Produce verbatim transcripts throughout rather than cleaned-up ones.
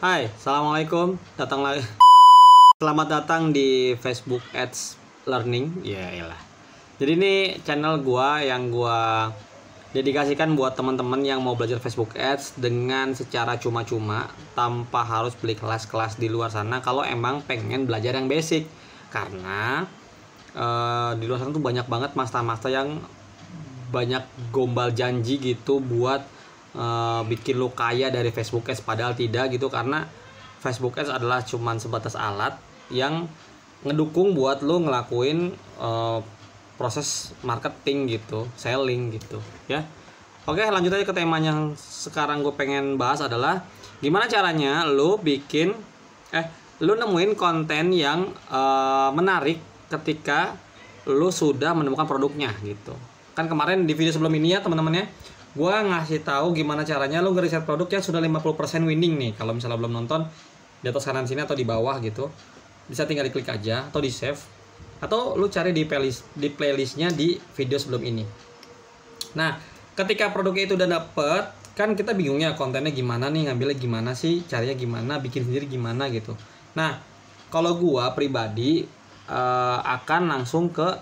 Hai, assalamualaikum. Datang lagi. Selamat datang di Facebook Ads Learning. Ya elah. Jadi ini channel gua yang gua dedikasikan buat teman-teman yang mau belajar Facebook Ads dengan secara cuma-cuma tanpa harus beli kelas-kelas di luar sana. Kalau emang pengen belajar yang basic, karena uh, di luar sana tuh banyak banget master-master yang banyak gombal janji gitu buat Uh, bikin lo kaya dari Facebook Ads, padahal tidak gitu, karena Facebook Ads adalah cuman sebatas alat yang ngedukung buat lo ngelakuin uh, proses marketing gitu, selling gitu ya. Oke, lanjut aja ke temanya yang sekarang gue pengen bahas adalah gimana caranya lo bikin eh lo nemuin konten yang uh, menarik ketika lo sudah menemukan produknya gitu. Kan kemarin di video sebelum ini ya teman-teman ya, gua ngasih tahu gimana caranya lo ngeriset produk yang sudah lima puluh persen winning nih. Kalau misalnya belum nonton, di atas kanan sini atau di bawah gitu, bisa tinggal diklik aja atau di save, atau lo cari di playlist di playlistnya di video sebelum ini. Nah, ketika produknya itu udah dapet, kan kita bingungnya kontennya gimana nih, ngambilnya gimana sih, caranya gimana, bikin sendiri gimana gitu. Nah, kalau gua pribadi uh, akan langsung ke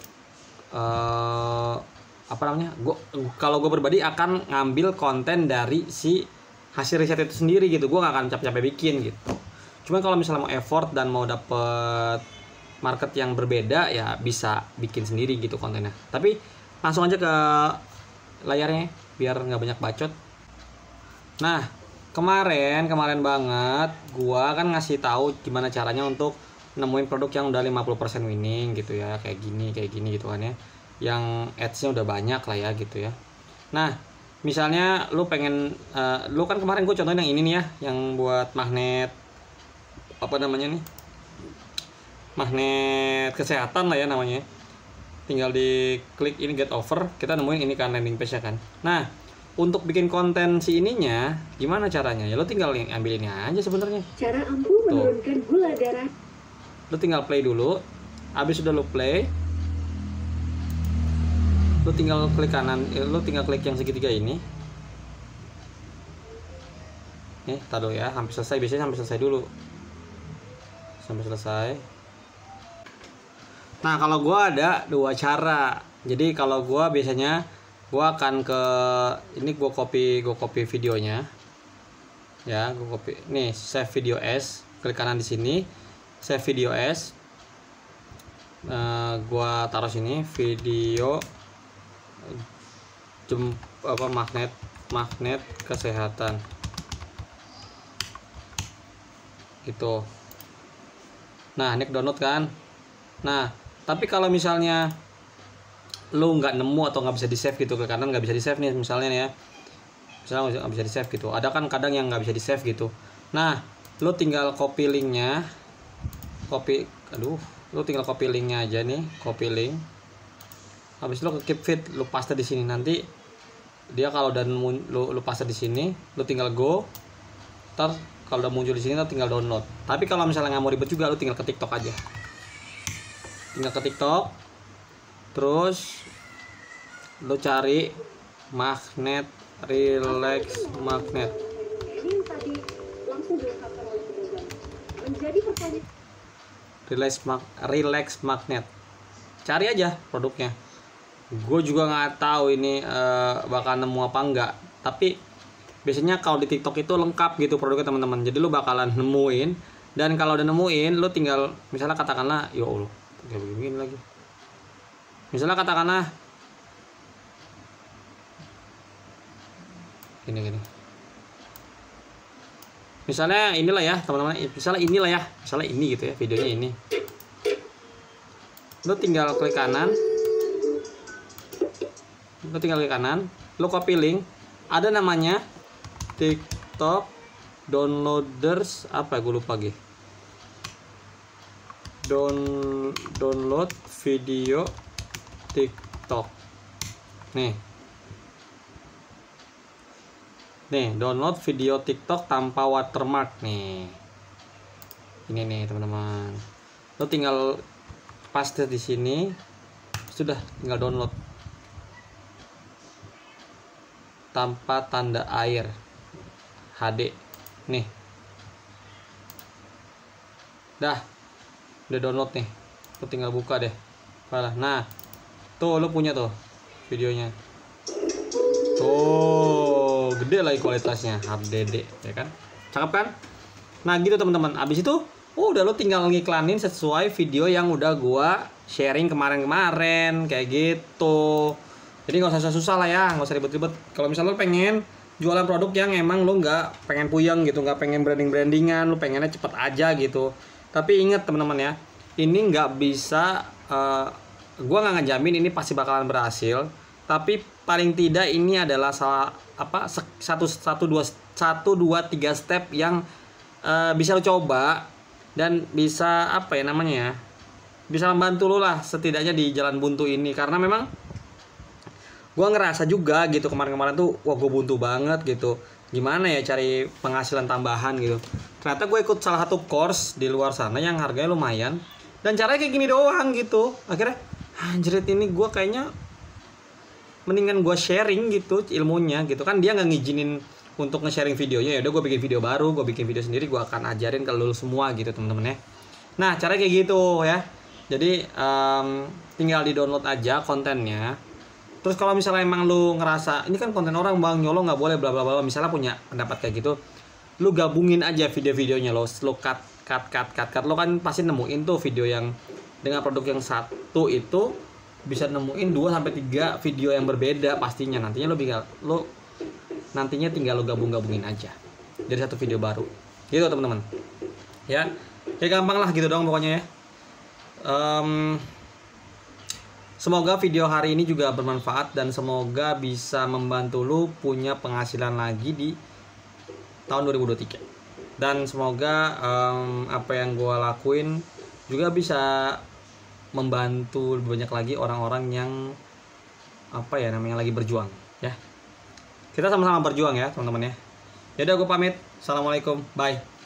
uh, apa namanya, gue kalau gue pribadi akan ngambil konten dari si hasil riset itu sendiri gitu. Gue gak akan capek-capek bikin gitu. Cuman kalau misalnya mau effort dan mau dapet market yang berbeda, ya bisa bikin sendiri gitu kontennya. Tapi langsung aja ke layarnya biar nggak banyak bacot. Nah, kemarin kemarin banget gue kan ngasih tahu gimana caranya untuk nemuin produk yang udah lima puluh persen winning gitu ya, kayak gini kayak gini gitu kan ya, yang ads-nya udah banyak lah ya gitu ya. Nah, misalnya lu pengen uh, lu kan kemarin gue contohin yang ini nih ya, yang buat magnet apa namanya nih, magnet kesehatan lah ya namanya. Tinggal di klik ini get offer, kita nemuin ini kan landing page ya kan. Nah, untuk bikin konten si ininya gimana caranya ya, lu tinggal ambil ini aja sebenarnya, cara ampuh menurunkan gula darah. Lu tinggal play dulu, habis sudah lu play, lu tinggal klik kanan, lu tinggal klik yang segitiga ini. Nih, taruh ya, hampir selesai, biasanya sampai selesai dulu. Sampai selesai. Nah, kalau gua ada dua cara. Jadi kalau gua biasanya gua akan ke ini, gua copy, gua copy videonya. Ya, gua copy. Nih, save video as, klik kanan di sini, save video as. Uh, gua taruh sini video jem apa magnet magnet kesehatan gitu. Nah, ini download kan. Nah, tapi kalau misalnya lu nggak nemu atau nggak bisa di save gitu, ke kanan nggak bisa di save nih misalnya nih ya, misalnya nggak bisa di save gitu, ada kan kadang yang nggak bisa di save gitu. Nah, lu tinggal copy linknya, copy aduh lu tinggal copy linknya aja nih, copy link. Habis itu lo ke keep feed, lu paste di sini. Nanti dia kalau udah lu lu paste di sini, lu tinggal go. Ntar kalau udah muncul di sini, lu tinggal download. Tapi kalau misalnya nggak mau ribet juga, lu tinggal ke TikTok aja. Tinggal ke TikTok, terus lu cari magnet relax magnet. Relax mag relax magnet. Cari aja produknya. Gue juga nggak tahu ini uh, bakal nemu apa enggak, tapi biasanya kalau di TikTok itu lengkap gitu produknya teman-teman. Jadi lu bakalan nemuin, dan kalau udah nemuin lu tinggal misalnya katakanlah ya Allah kayak begini lagi, misalnya katakanlah gini gini misalnya inilah ya teman-teman, misalnya inilah ya, misalnya ini gitu ya, videonya ini. Lu tinggal klik kanan, lu tinggal klik kanan, lu copy link, ada namanya TikTok downloaders apa gue lupa gitu, Down, download video TikTok nih nih download video TikTok tanpa watermark nih, ini nih teman-teman. Lu tinggal paste di sini, sudah tinggal download tanpa tanda air H D nih. Dah, udah download nih. Lu tinggal buka deh. Nah, tuh lu punya tuh videonya. Tuh, gede lagi kualitasnya, H D D, ya kan? Cakep kan? Nah, gitu teman-teman. Abis itu, oh, udah lu tinggal ngiklanin sesuai video yang udah gua sharing kemarin-kemarin, kayak gitu. Jadi nggak usah susah lah ya, nggak usah ribet-ribet. Kalau misalnya lu pengen jualan produk yang emang lu nggak pengen puyeng gitu, nggak pengen branding-brandingan, lu pengennya cepet aja gitu. Tapi ingat teman-teman ya, ini nggak bisa, uh, gua nggak ngejamin ini pasti bakalan berhasil. Tapi paling tidak ini adalah salah apa satu satu dua satu dua tiga step yang uh, bisa lo coba dan bisa apa ya namanya ya, bisa membantu lo lah setidaknya di jalan buntu ini. Karena memang gue ngerasa juga gitu kemarin-kemarin tuh wah gue buntu banget gitu, gimana ya cari penghasilan tambahan gitu. Ternyata gue ikut salah satu course di luar sana yang harganya lumayan dan caranya kayak gini doang gitu. Akhirnya anjrit, ini gue kayaknya mendingan gue sharing gitu ilmunya gitu kan. Dia nggak ngizinin untuk nge-sharing videonya, ya udah gue bikin video baru, gue bikin video sendiri, gue akan ajarin ke lu semua gitu temen-temen ya. Nah caranya kayak gitu ya. Jadi um, tinggal di download aja kontennya. Terus kalau misalnya emang lu ngerasa ini kan konten orang bang, nyolong nggak boleh bla bla bla, misalnya punya pendapat kayak gitu, lu gabungin aja video-videonya lo, lu cut cut cut cut cut. Lo kan pasti nemuin tuh video yang dengan produk yang satu itu bisa nemuin dua sampai tiga video yang berbeda pastinya. Nantinya lo tinggal lo nantinya tinggal lo gabung-gabungin aja dari satu video baru. Gitu teman-teman. Ya. Ya gampang lah gitu dong pokoknya ya. Um, semoga video hari ini juga bermanfaat dan semoga bisa membantu lo punya penghasilan lagi di tahun dua ribu dua puluh tiga. Dan semoga um, apa yang gue lakuin juga bisa membantu lebih banyak lagi orang-orang yang apa ya namanya lagi berjuang ya. Kita sama-sama berjuang ya teman-teman ya. Ya udah gue pamit. Assalamualaikum. Bye.